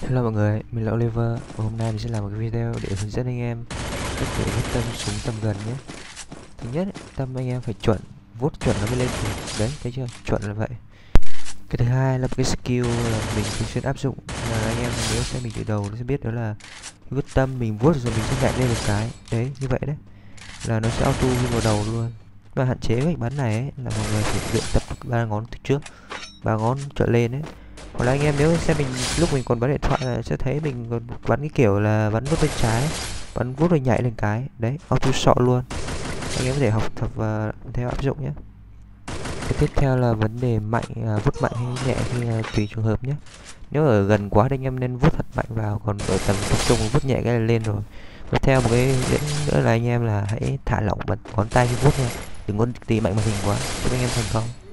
Hello mọi người, mình là Oliver và hôm nay mình sẽ làm một cái video để hướng dẫn anh em cách để vuốt tâm súng tầm gần nhé. Thứ nhất, tâm anh em phải chuẩn, vuốt chuẩn nó mới lên được. Đấy, thấy chưa? Chuẩn là vậy. Cái thứ hai là một cái skill là mình thường xuyên áp dụng, là anh em nếu xem mình từ đầu nó sẽ biết, đó là vuốt tâm mình vuốt rồi mình sẽ nhảy lên một cái. Đấy, như vậy đấy. Là nó sẽ auto đi vào đầu luôn. Và hạn chế cách bắn này ấy, là mọi người phải luyện tập ba ngón từ trước, ba ngón trở lên ấy. Hoặc là anh em nếu xem mình lúc mình còn bắn điện thoại là sẽ thấy mình còn bắn cái kiểu là bắn vuốt bên trái, bắn vuốt rồi nhảy lên cái đấy, auto shot luôn. Anh em có thể học tập và theo áp dụng nhé. Cái tiếp theo là vấn đề mạnh, vuốt mạnh hay nhẹ khi tùy trường hợp nhé. Nếu ở gần quá thì anh em nên vuốt thật mạnh vào, còn ở tầm tập trung vuốt nhẹ cái là lên rồi. Và theo một cái dẫn nữa là anh em là hãy thả lỏng bật ngón tay khi vuốt nha, đừng có tì mạnh màn hình quá để anh em thành công.